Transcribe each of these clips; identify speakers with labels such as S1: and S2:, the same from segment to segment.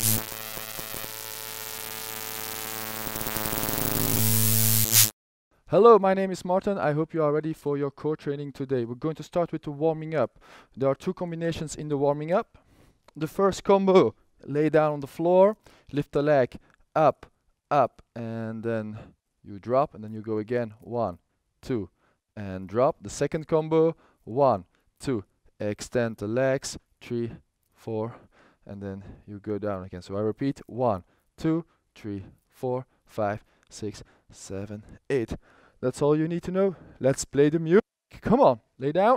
S1: Hello, my name is Martin. I hope you are ready for your core training today. We're going to start with the warming up. There are two combinations in the warming up. The first combo, lay down on the floor, lift the leg up, up, and then you drop, and then you go again. 1, 2, and drop. The second combo, 1, 2, extend the legs, 3, 4, and then you go down again. So I repeat, 1, 2, 3, 4, 5, 6, 7, 8. That's all you need to know. Let's play the music. Come on, lay down.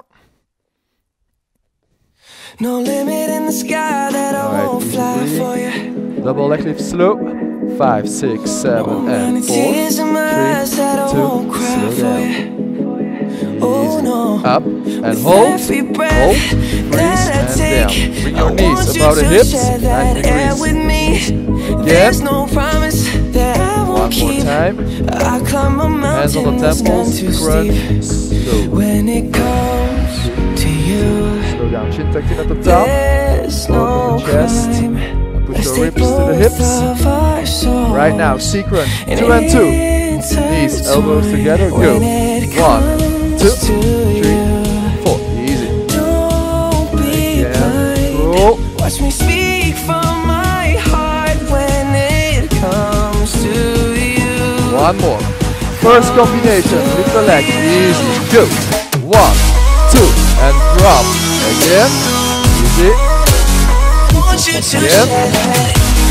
S2: No limit in the sky that I won't fly for you.
S1: Double leg lift slow. 5, 6, 7, and 4, 3, 2, slow down.
S2: Oh no.
S1: Up and hold, freeze and down. Bring your knees above the hips, 90 degrees. Again. One more time. Hands on the temples, crunch, slow.
S2: When it comes to you,
S1: Slow down, chin tucked in at the top. Open the chest. And push your ribs to the hips. Right now, sequence 2 and 2. Knees, elbows together, go. 1, 2, 3, 4. Easy. Again. Go.
S2: Watch me speak from my heart when it comes to you.
S1: One more. First combination, lift the leg, easy, go. 1, 2, and drop. Again, easy. Again.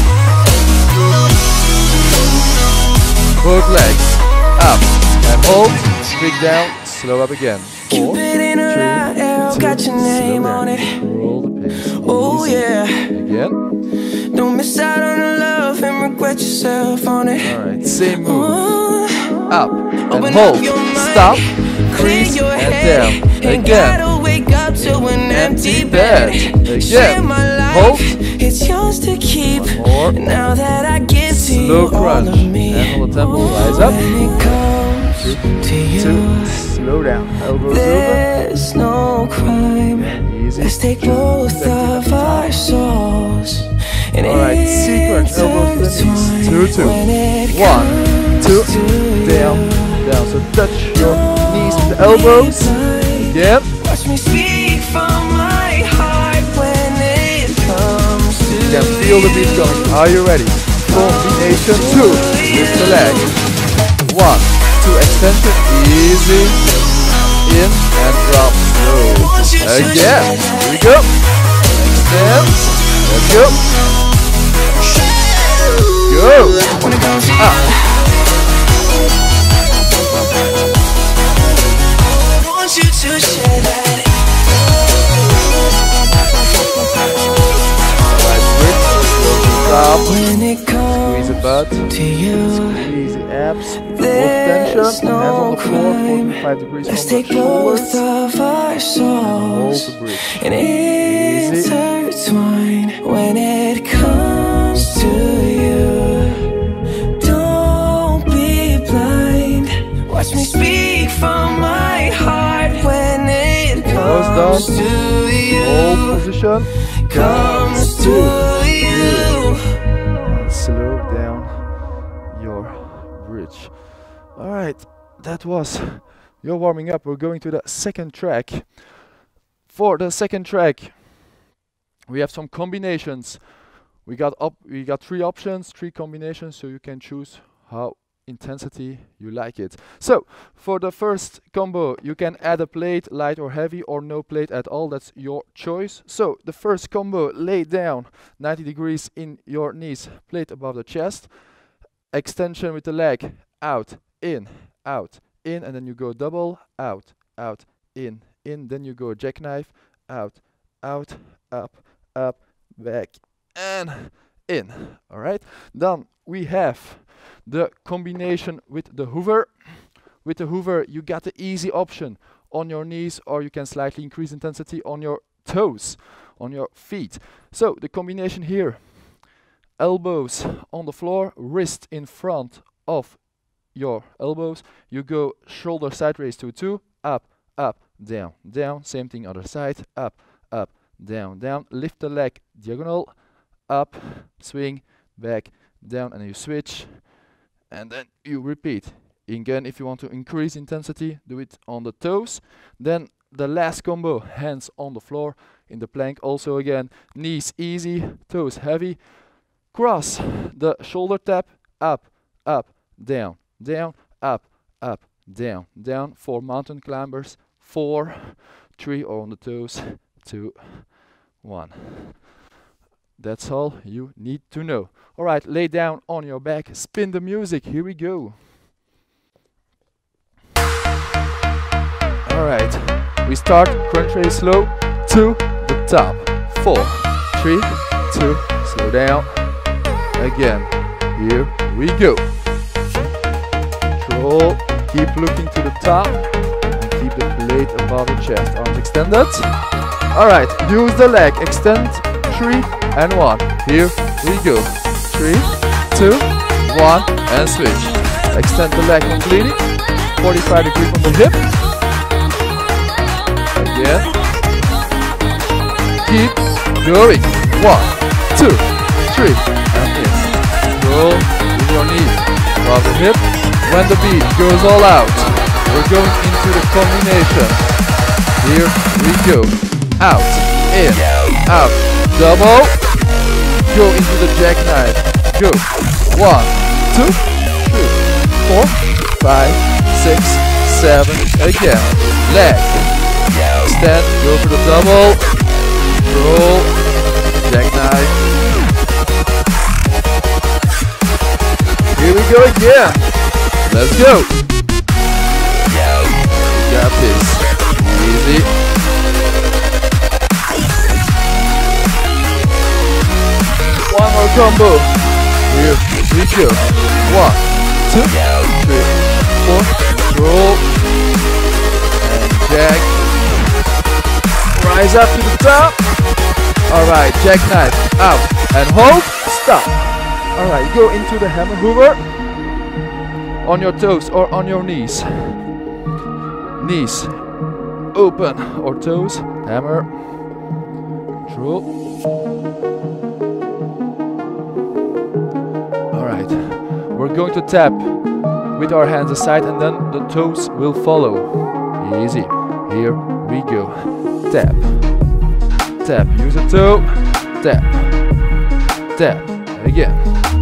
S1: Both legs, up, and hold, big down, slow up again. 4, 3, 2, slow down. Roll the pins.
S2: Oh yeah.
S1: Again.
S2: Don't miss out on the love and regret yourself on it.
S1: Alright, same move. Up and hold. Stop. Freeze and down. Again.
S2: Wake up to an empty bed.
S1: Again. Hold.
S2: It's yours to keep.
S1: More.
S2: Now that I give to
S1: Slow
S2: you
S1: crunch.
S2: all of me.
S1: And on the temple. Rise up.
S2: When it comes to you,
S1: 2. Slow down. Elbows open.
S2: there's no crime.
S1: Easy.
S2: Let's take both of our souls.
S1: Alright, sequence. Elbows to the knees. 2, 2. 1, 2. Down. Down. So touch your knees with the elbows. Again.
S2: Watch me speak from my heart when it comes to
S1: You can feel the beat going. Are you ready? Combination 2. Lift the leg. 1, 2. Extension. Easy. In and drop. Slow. Again. Here we go. Extend. Let's go. Go. Up.
S2: want you to share that.
S1: Stop.
S2: When it comes
S1: Squeeze the butt.
S2: to you,
S1: Squeeze the abs. Both
S2: there's
S1: tension.
S2: no
S1: Hands on the floor.
S2: crime.
S1: 45 degrees
S2: Let's
S1: from the
S2: take both
S1: shoulders.
S2: of our
S1: Hold
S2: souls
S1: the bridge.
S2: and
S1: Easy.
S2: intertwine. When it comes to you, don't be blind. Watch me speak from my heart. When it comes
S1: Nose
S2: to
S1: down. Hold
S2: you,
S1: position.
S2: comes to you.
S1: And slow down your bridge. Alright, that was your warming up. We're going to the second track. For the second track, we have some combinations. We got 3 options, 3 combinations, so you can choose how intensity you like it. So for the first combo, you can add a plate, light or heavy, or no plate at all. That's your choice. So the first combo, lay down 90 degrees in your knees, plate above the chest, extension with the leg, out, in, and then you go double, out, in, then you go jackknife, out, up, back, and in. All right, then we have the combination with the Hoover. With the Hoover, you got the easy option on your knees, or you can slightly increase intensity on your toes, on your feet. So the combination here, elbows on the floor, wrist in front of your elbows. You go shoulder side raise to 2, up, down, same thing other side, up, down, lift the leg diagonal, up, swing, back, down, and you switch, and then you repeat. Again, if you want to increase intensity, do it on the toes. Then the last combo, hands on the floor in the plank. Also again, knees easy, toes heavy. Cross the shoulder tap, up, up, down, down, up, up, down, down. 4 mountain climbers, 4, 3 on the toes, 2, 1. That's all you need to know. All right, lay down on your back, spin the music, here we go. All right, we start crunch very slow to the top. 4, 3, 2, slow down. Again, here we go. Control, keep looking to the top, and keep the blade above the chest. Arms extended. All right, use the leg, extend, 3 and 1. Here we go. 3, 2, 1, and switch. Extend the leg completely. 45 degrees from the hip. Again. Keep going. 1, 2, 3, and in. Roll with your knees above the hip. When the beat goes all out, we're going into the combination. Here we go. Out, in, out, double. Go into the jackknife. Go. 1, 2, 3, 4, 5, 6, 7. Again. Leg. Extend. Go for the double. Roll. Jackknife. Here we go again. Let's go. Got this. Easy. One more combo. Here we go. 1, 2, 3, 4. Roll. And jack. Rise up to the top. Alright, jackknife. Out. And hold. Stop. Alright, go into the hammer hoover. On your toes or on your knees. Knees open or toes. Hammer. Control. Alright, we're going to tap with our hands aside and then the toes will follow. Easy. Here we go. Tap. Tap. Use a toe. Tap. Tap. Again.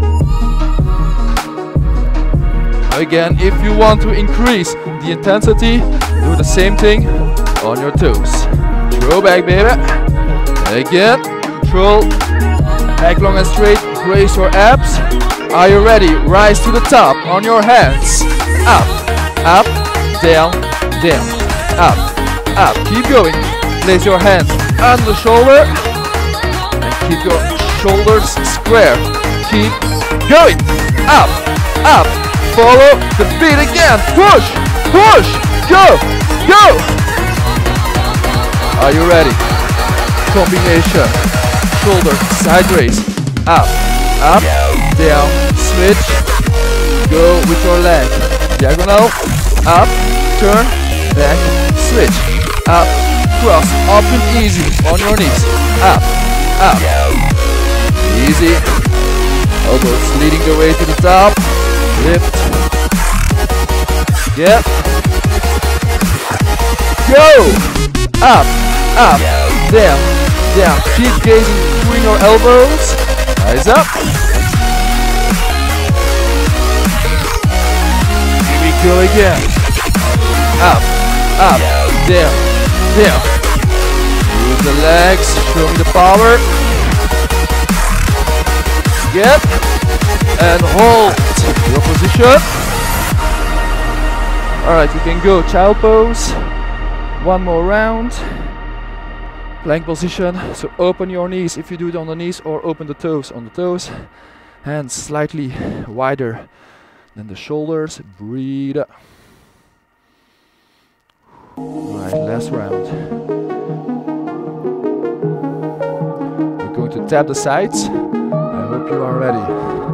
S1: Again, if you want to increase the intensity, do the same thing on your toes. Throw back, baby. Again. Control. Back long and straight. Brace your abs. Are you ready? Rise to the top on your hands. Up, up, down, down, up, up. Keep going. Place your hands on the shoulder and keep your shoulders square. Keep going. Up, up. Follow the beat again. Push, push. Go, go. Are you ready? Combination. Shoulder side raise. Up, up, down, switch. Go with your leg. Diagonal. Up, turn, back, switch. Up, cross, up and easy on your knees. Up, up. Easy. Elbows leading the way to the top. Lift. Yep. Go. Up, up, down, down. Keep gazing between your elbows. Eyes up. Here we go again. Up, up, down, down. Use the legs. Show me the power. Get and hold your position. Alright, you can go child pose. One more round. Plank position. So open your knees if you do it on the knees, or open the toes on the toes. Hands slightly wider than the shoulders. Breathe. Alright, last round. We're going to tap the sides. I hope you are ready.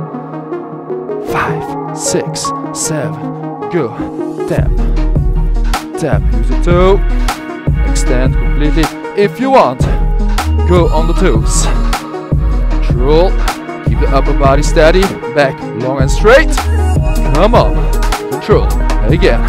S1: 5, 6, 7, go. Tap. Tap. Use the toe. Extend completely. If you want, go on the toes. Control. Keep the your upper body steady, back long and straight. Come on, control, again.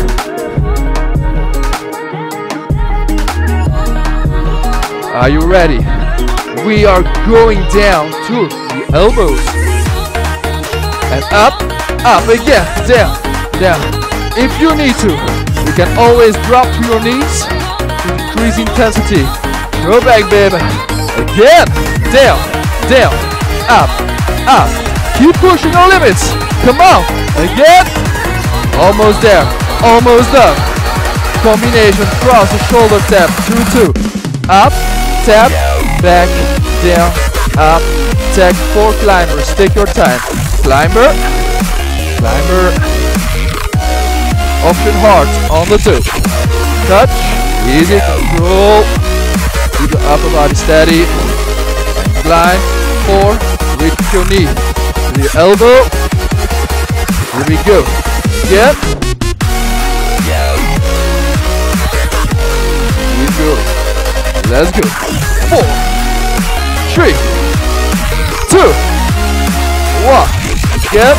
S1: Are you ready? We are going down to the elbows. And up, up again, down, down. If you need to, you can always drop to your knees to decrease intensity. Go back, baby. Again, down, down, up, up. Keep pushing your limits. Come on, again. Almost there, almost done. Combination cross the shoulder tap, 2-2. Up, tap, back, down, up, tap, 4 climbers. Take your time. Climber, climber. Option hard on the 2. Touch, easy control. Keep the upper body steady. Climb, 4. Reach your knee to your elbow. Here we go. Again. Keep going. Let's go. 4, 3, 2, 1. Again.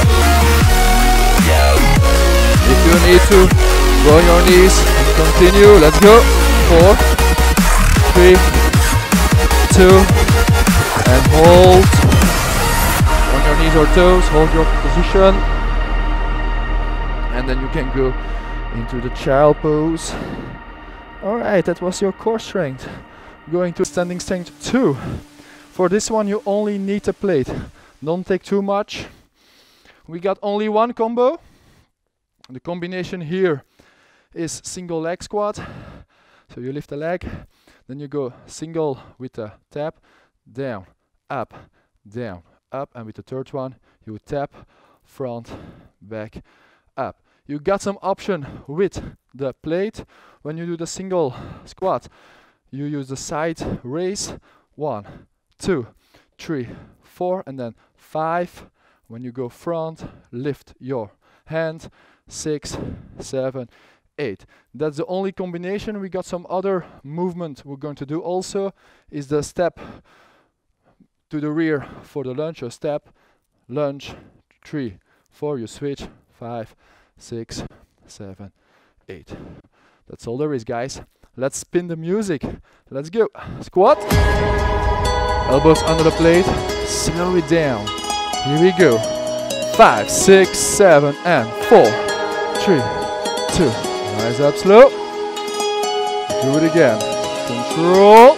S1: If you need to, go on your knees and continue. Let's go. 4, 3, 2, and hold. On your knees or toes, hold your position. And then you can go into the child pose. Alright, that was your core strength. Going to standing strength 2. For this one you only need a plate. Don't take too much. We got only one combo. The combination here is single leg squat. So you lift the leg, then you go single with the tap, down, up, and with the third one you tap, front, back, up. You got some option with the plate. When you do the single squat, you use the side raise, 1, 2, 3, 4, and then 5. When you go front, lift your hand, 6, 7, 8. That's the only combination. We got some other movement we're going to do also, is the step to the rear for the lunge, or step, lunge, 3, 4, you switch, 5, 6, 7, 8. That's all there is, guys. Let's spin the music. Let's go. Squat. Elbows under the plate. Slow it down. Here we go. 5, 6, 7, and 4, 3, 2. Rise up slow. Do it again. Control.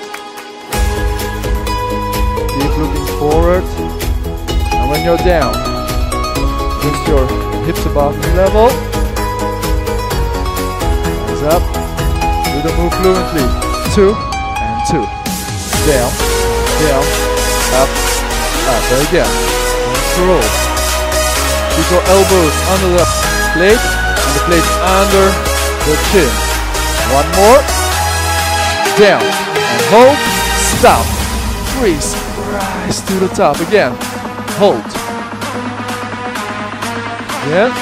S1: Keep looking forward. And when you're down, just your hips above knee level. Rise up. Do the move fluently. 2 and 2. Down, down, up, up. Again. Control. Keep your elbows under the plate and the plate under the chin. One more. Down and hold. Stop. Freeze. Rise to the top. Again. Hold. Again.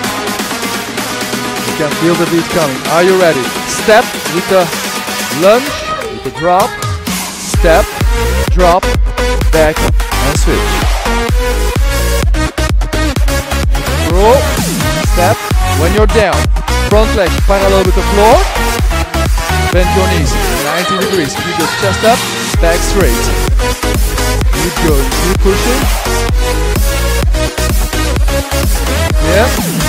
S1: You can feel the beat coming. Are you ready? Step with the lunge, with the drop. Step, drop, back, and switch. Roll, step. When you're down, front leg parallel with the floor. Bend your knees 90 degrees. Keep your chest up, back straight. Keep going, keep pushing. Yeah.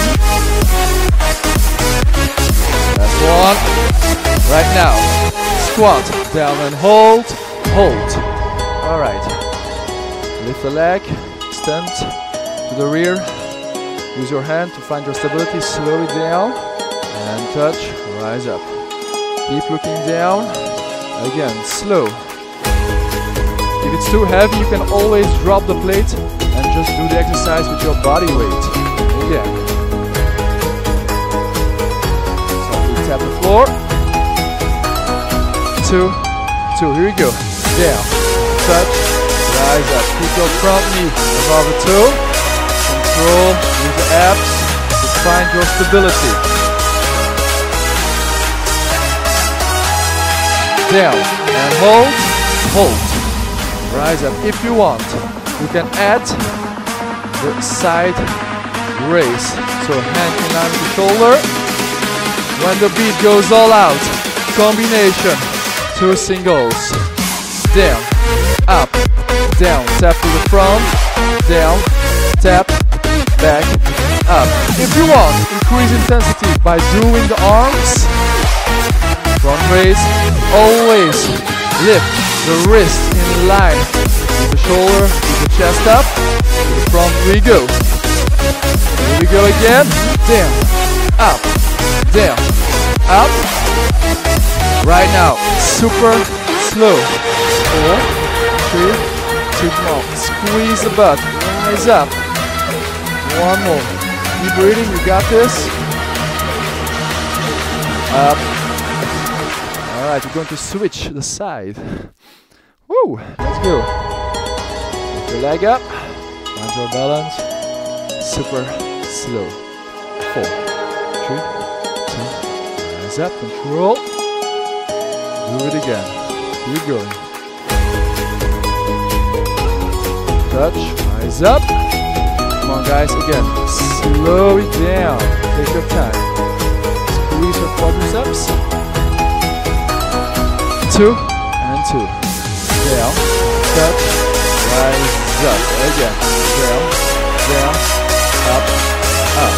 S1: Last one. Right now, squat, down and hold, hold. All right. Lift the leg, extend to the rear. Use your hand to find your stability, slow it down, and touch, rise up. Keep looking down, again, slow. If it's too heavy, you can always drop the plate and just do the exercise with your body weight. Again. Softly tap the floor. 2, 2, here we go. Down, touch, rise up. Keep your front knee above the toe. Control, use the abs to find your stability. Down and hold, hold. Rise up if you want. You can add the side raise. So hand in line with the shoulder. When the beat goes all out, combination, 2 singles. Down, up, down, tap to the front, down, tap, back, up. If you want, increase intensity by doing the arms. Front raise, always lift the wrist in line with the shoulder, with the chest up. To the front we go. Here we go again. Down, up, down, up. Right now, super slow. 4, 3, 2, come on. Squeeze the butt. Rise up. One more. Keep breathing. You got this. Up. All right, we're going to switch the side. Woo! Let's go. Lift your leg up. Find your balance. Super slow. 4, 3, 2. Rise up. Control. Do it again. Keep going. Touch. Rise up. Come on, guys. Again. Slow it down. Take your time. Squeeze your quadriceps. 2 and 2. Down. Touch. Rise up. Again. Down. Down. Up. Up.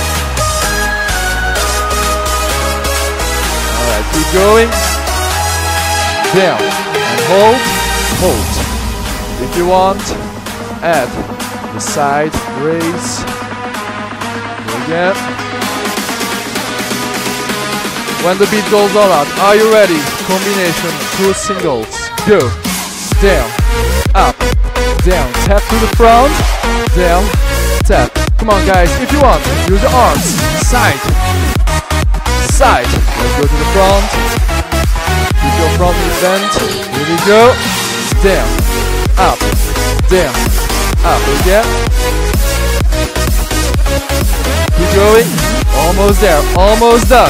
S1: Alright. Keep going. Down. And hold. Hold. If you want, add the side raise. Go again. When the beat goes all out, are you ready? Combination, 2 singles. Go. Down. Up. Down. Tap to the front. Down. Tap. Come on, guys. If you want, use the arms. Side. Side. Let's go to the front. Keep your front knee bent. Here we go. Down. Up. Down. Up. Again. Keep going. Almost there. Almost done.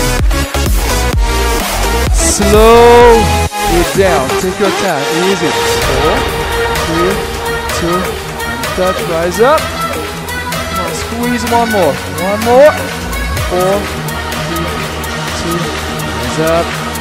S1: Slow it down. Take your time. Easy. 4, 3, 2, and touch. Rise up. Come on, squeeze one more. One more. 4, 3, 2. Rise up.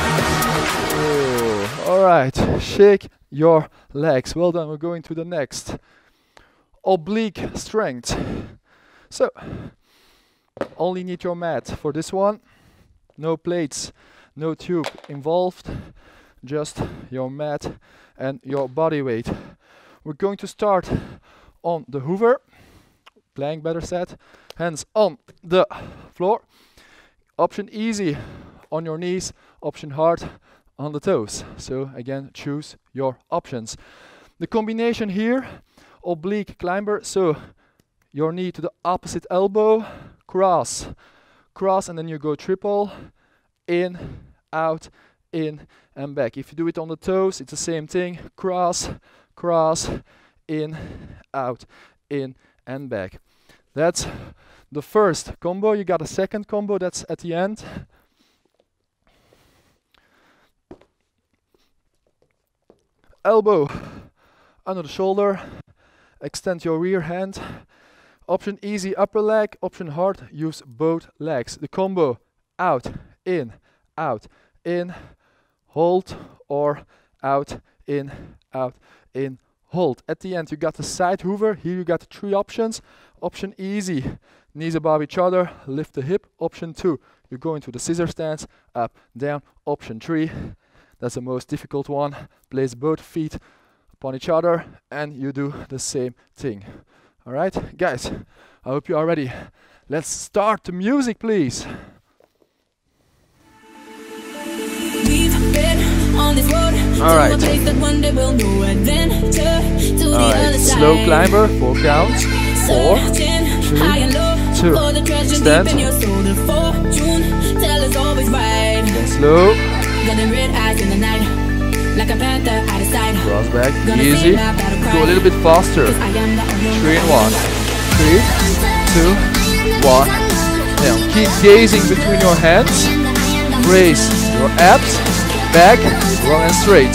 S1: Oh. All right. Shake your legs. Well done. We're going to the next. Oblique strength. So, only need your mat for this one. No plates. No tube involved, just your mat and your body weight. We're going to start on the Hoover, plank better said, hands on the floor. Option easy on your knees, option hard on the toes. So again, choose your options. The combination here, oblique climber, so your knee to the opposite elbow, cross, cross, and then you go triple, in, out, in, and back. If you do it on the toes, it's the same thing. Cross, cross, in, out, in, and back. That's the first combo. You got a second combo, that's at the end. Elbow under the shoulder. Extend your rear hand. Option easy, upper leg. Option hard, use both legs. The combo, out, in, hold, or out, in, hold. At the end you got the side Hoover. Here you got 3 options. Option easy, knees above each other, lift the hip. Option 2, you go into the scissor stance, up, down. Option 3, that's the most difficult one. Place both feet upon each other and you do the same thing. Alright, guys, I hope you are ready. Let's start the music, please. Alright. Alright, slow climber, 4 counts. 4, 3, 2, stand. Then slow. Cross back, easy. Go a little bit faster. 3 and 1. 3, 2, 1. Now keep gazing between your hands. Raise your abs. Back, long and straight.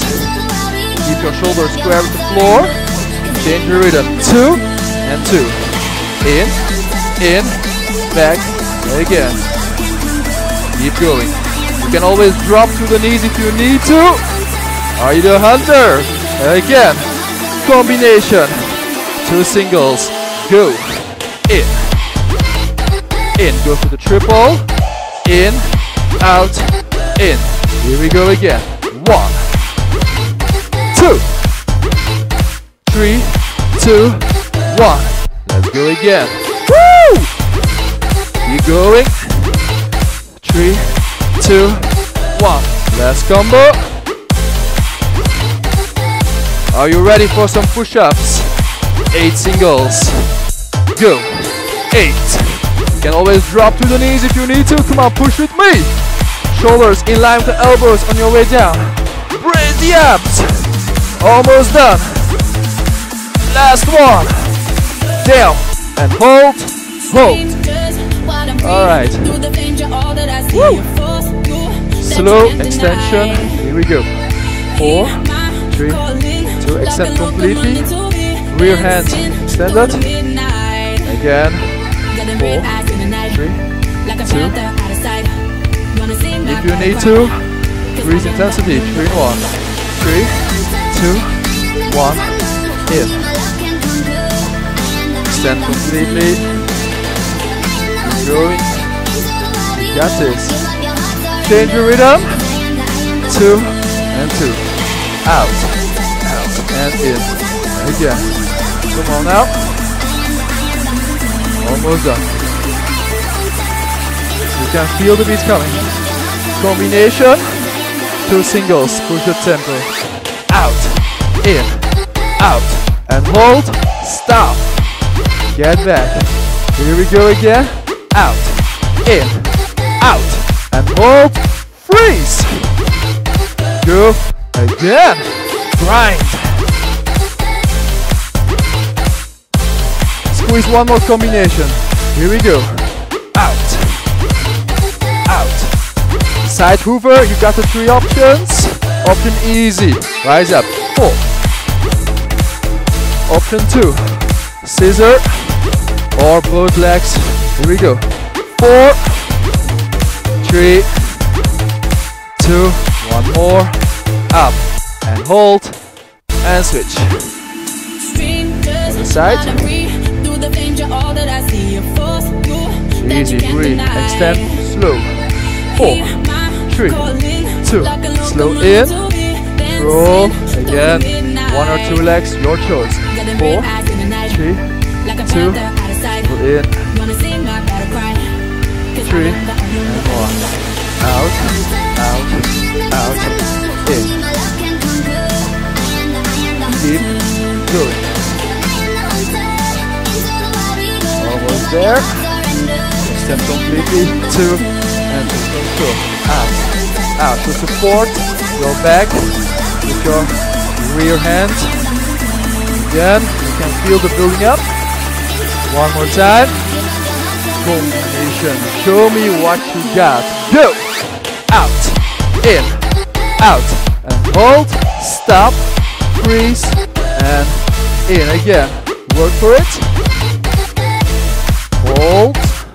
S1: Keep your shoulders square with the floor. Change your rhythm. 2 and 2. in, back, again. Keep going. You can always drop to the knees if you need to. Are you the hunter? Again. Combination. 2 singles. Go. In. In. Go for the triple. In. Out. In. Here we go again. 1, 2, 3, 2, 1. Let's go again. Woo! Keep going. 3, 2, 1. Last combo. Are you ready for some push-ups? 8 singles. Go. 8. You can always drop to the knees if you need to. Come on, push with me. Shoulders in line with the elbows on your way down. Brace the abs. Almost done. Last one. Down and hold. Hold. Alright. Woo. Slow extension. Here we go. 4, 3, 2. Extend completely. Rear hand extended. Again. 4, 3, 2. If you need to, increase intensity. 3 in 1. 3, 2, 1. In. Extend completely. Keep going. You got this. Change your rhythm. 2 and 2. Out. Out and in. Again. Come on now. Almost done. You can feel the beat coming. Combination. 2 singles. Push the tempo. Out. In. Out. And hold. Stop. Get back. Here we go again. Out. In. Out. And hold. Freeze. Go again. Grind. Squeeze one more combination. Here we go. Out. Out. Side hoover, you got the 3 options. Option easy. Rise up. 4. Option 2. Scissor or both legs. Here we go. 4, 3, 2, 1 more. Up and hold and switch. Other side. Easy, breathe, extend, slow. 4, 3, 2, slow in, roll, again, 1 or 2 legs, your choice. 4, 3, 2, pull in, 3, and 1. Out, out, out, in. Keep going. Almost there. Extend completely. 2 and 2. Out. Out. To support. Go back with your rear hand. Again. You can feel the building up. One more time. Combination. Show me what you got. Go. Out. In. Out. And hold. Stop. Freeze. And in again. Work for it. Hold.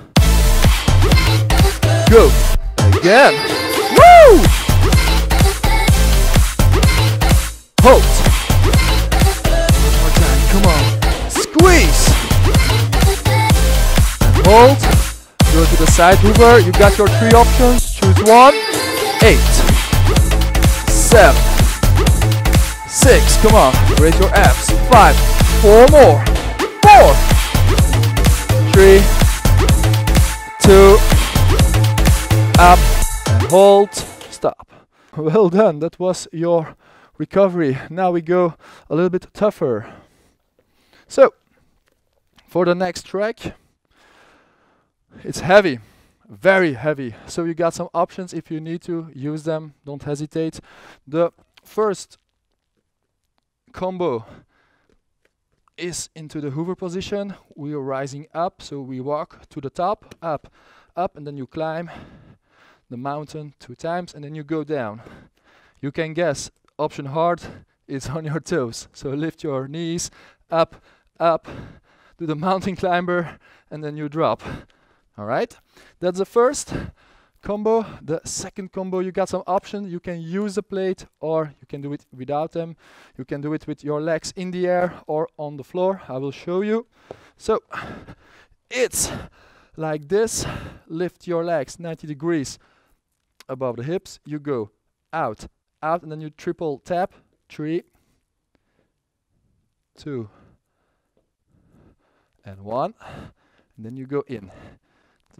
S1: Go. Again. Woo! Hold. One more time. Come on. Squeeze. And hold. Go to the side hoover. You got your 3 options. Choose one. 8. 7. 6. Come on. Raise your abs. 5. 4 more. 4. 3, 2, up and hold, stop. Well done, that was your recovery. Now we go a little bit tougher. So, for the next track, it's heavy, very heavy. So you got some options if you need to use them, don't hesitate. The first combo is into the hoover position. We are rising up, so we walk to the top, up, up, and then you climb the mountain 2 times, and then you go down. You can guess, option hard is on your toes. So lift your knees, up, up, do the mountain climber, and then you drop. All right, that's the first combo. The second combo, you got some options. You can use the plate, or you can do it without them. You can do it with your legs in the air or on the floor. I will show you. So it's like this. Lift your legs 90 degrees above the hips. You go out, out, and then you triple tap. 3, 2, and 1, and then you go in. So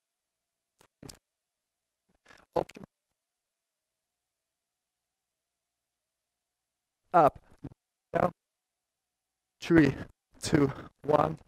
S1: up, down, 3, 2, 1.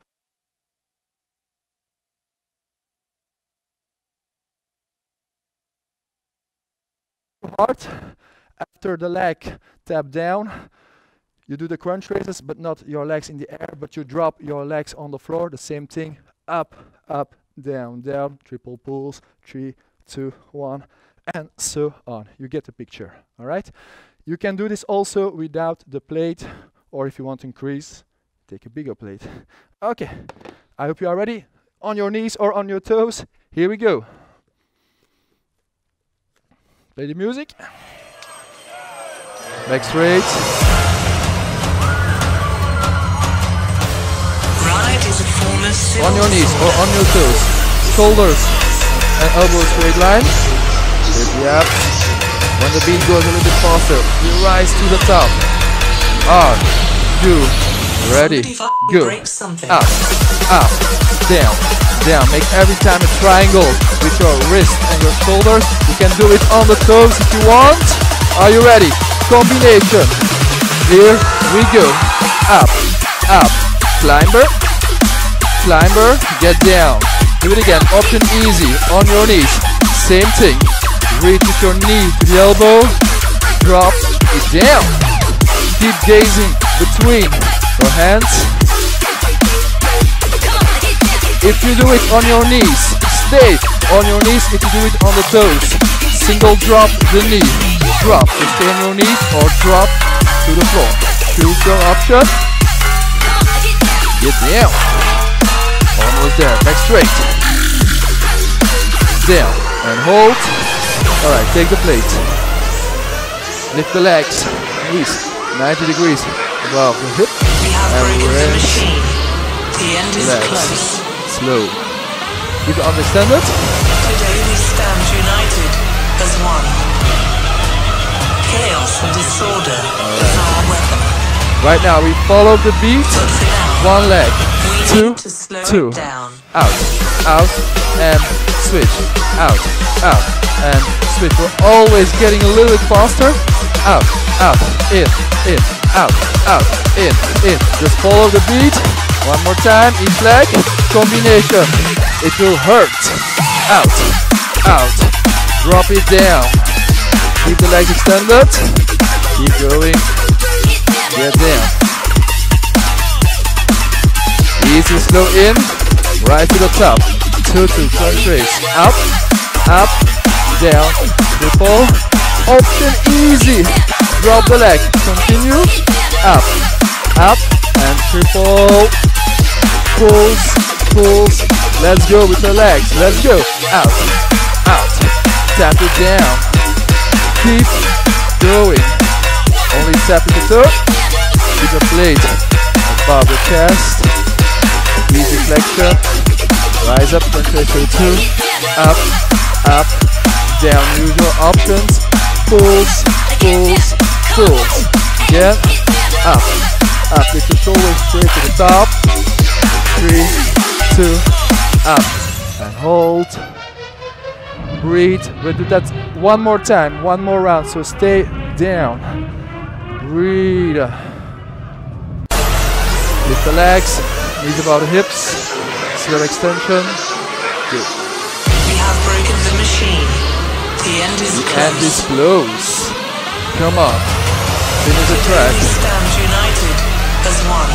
S1: Hard. After the leg tap down, you do the crunch raises, but not your legs in the air, but you drop your legs on the floor. The same thing. Up, up, down, down. Triple pulls. 3, 2, 1, and so on. You get the picture. All right. You can do this also without the plate, or if you want to increase, take a bigger plate. Okay. I hope you are ready. On your knees or on your toes. Here we go. Play the music. Back straight. On your knees or on your toes. Shoulders and elbows straight line. Yep. When the beat goes a little bit faster, you rise to the top. Are you ready? Go. Up, up, down, down. Make every time a triangle with your wrist and your shoulders. You can do it on the toes if you want. Are you ready? Combination. Here we go. Up, up, climber, climber, get down. Do it again. Option easy. On your knees. Same thing. Reach with your knee to the elbow. Drop it down. Keep gazing between your hands. If you do it on your knees, stay on your knees. If you do it on the toes, single drop the knee. Drop. So stay on your knees or drop to the floor. Choose your option. Get down. Almost there. Back straight. Down and hold. Alright, take the plate. Lift the legs. Knees 90 degrees above the hip. And raise. Legs. Slow. Keep it understand it.
S2: Today we stand united as one. Chaos and disorder is our weapon.
S1: Right now we follow the beat. One leg.
S2: We
S1: 2,
S2: need to slow
S1: 2.
S2: it down.
S1: Out, out, and switch. Out, out, and switch. We're always getting a little bit faster. Out, out, in, out, out, in. Just follow the beat. One more time, each leg. Combination. It will hurt. Out, out. Drop it down. Keep the legs extended. Keep going. Get down. Easy, slow in. Right to the top. 2, 2, crunch raise. Up, up, down, triple. Option easy. Drop the leg. Continue. Up, up, and triple. Pulls, pulls. Let's go with the legs. Let's go. Out, out. Tap it down. Keep going. Only tap the toe. Keep the plate above the chest. Easy flexion. Rise up, contraction 2. Up, up, down. Use your options. Pulls, pulls, pulls. Yeah. Up, up. Lift your shoulders straight to the top. 3, 2, up. And hold. Breathe. We'll do that one more time. One more round. So stay down. Breathe. Lift the legs. Knees above the hips. Slow extension. Good.
S2: We have broken the machine. The end is close.
S1: And this close. Come on. Finish the track.
S2: We stand united as one.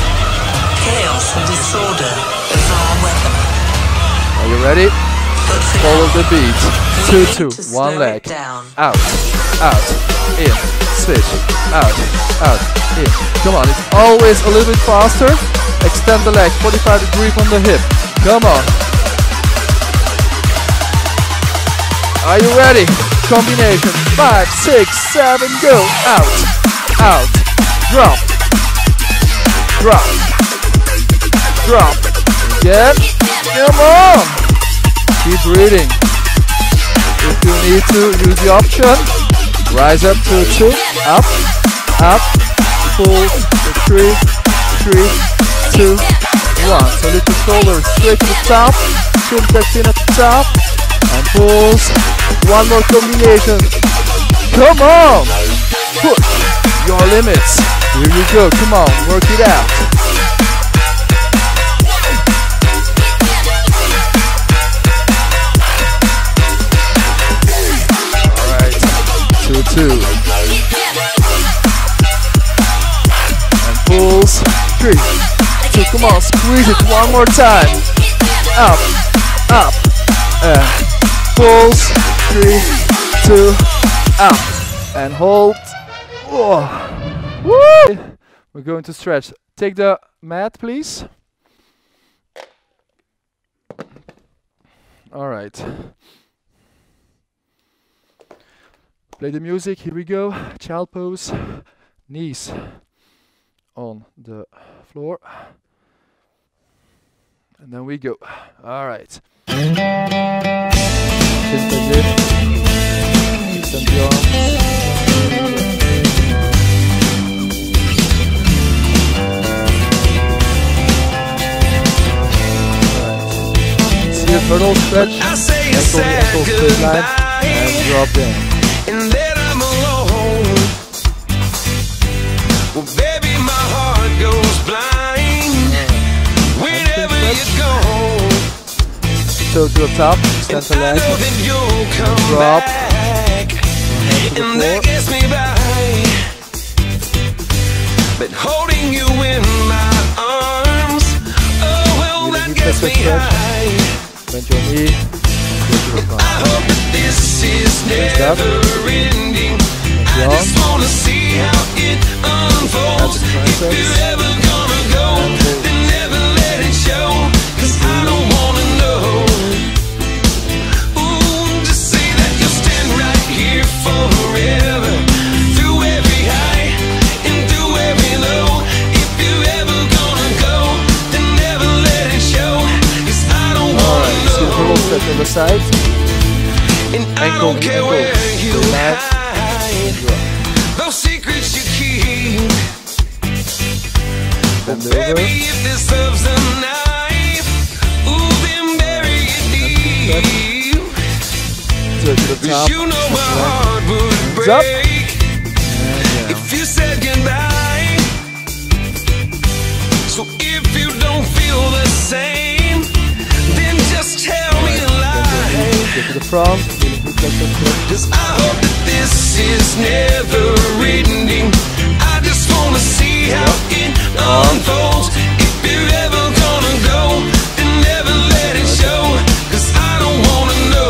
S2: Chaos and disorder is our weapon.
S1: Are you ready?
S2: But for
S1: Follow the beat. 2, 2, one leg. Out, out, in, switch, out, out, in. Come on, it's always a little bit faster. Extend the leg, 45 degrees from the hip. Come on. Are you ready? Combination. 5, 6, 7, go. Out, out, drop, drop, drop. Again. Come on. Keep breathing. If you need to, use the option. Rise up to 2, up, up, pull, 3, 3, 2, 1. So lift your shoulders straight to the top, chin tucked in at the top, and pulls. One more combination. Come on! Push your limits. Here you go. Come on, work it out. Alright, 2, 2. And pulls. 3, 2. Come on, squeeze it one more time. Up, up, and pulls. 3, 2, up, and hold. Oh. Woo! We're going to stretch. Take the mat, please. All right. Play the music. Here we go. Child pose. Knees on the floor. And then we go. All right. Extend the arms. See a turtle stretch, ankle straight line, and drop down.
S2: And then I'm alone. Well, baby, my heart goes blind whenever you go.
S1: Toe to the top, extend the leg, drop,
S2: and that gets me by. But holding you in my arms, oh well, that gets me high.
S1: Bend your knee, go to the front.
S2: I hope that this is never ending. I just wanna see how it unfolds. If you're ever gonna go, then never let it show. 'Cause I don't wanna know. Ooh, just say that you'll stand right here forever. Through every high and through every low. If you're ever gonna go, then never let it show. 'Cause I don't wanna know.
S1: See the turtle stretch on the side.
S2: And I don't care where you hide, those secrets you keep.
S1: Bend
S2: Baby,
S1: over.
S2: if this love's a knife, ooh, then bury it deep.
S1: Toe to the
S2: 'Cause
S1: top.
S2: you know my heart would
S1: Hands up.
S2: break if you said goodbye. So if you don't feel the same, then just tell me a lie.
S1: Go to the front.
S2: 'Cause I hope that this is never ending. I just wanna see how it unfolds. If you're ever gonna go, then never let it show. 'Cause I don't wanna know.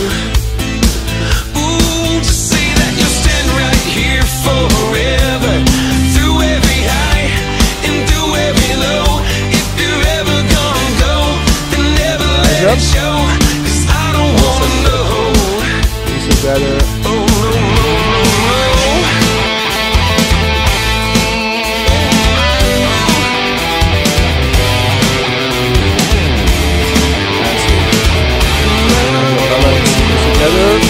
S2: Ooh, just say that you'll stand right here forever. Through every high and through every low. If you're ever gonna go, then never let it show. 'Cause I don't wanna know.
S1: Better.
S2: Oh, no, no, no, no.
S1: Together.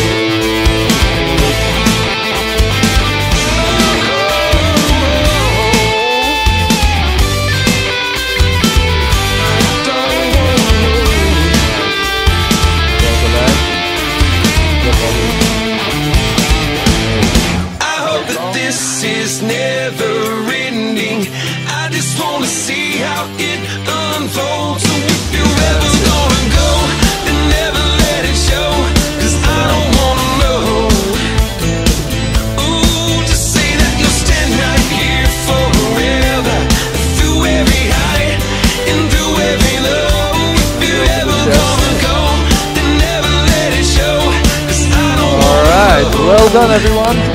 S1: everyone.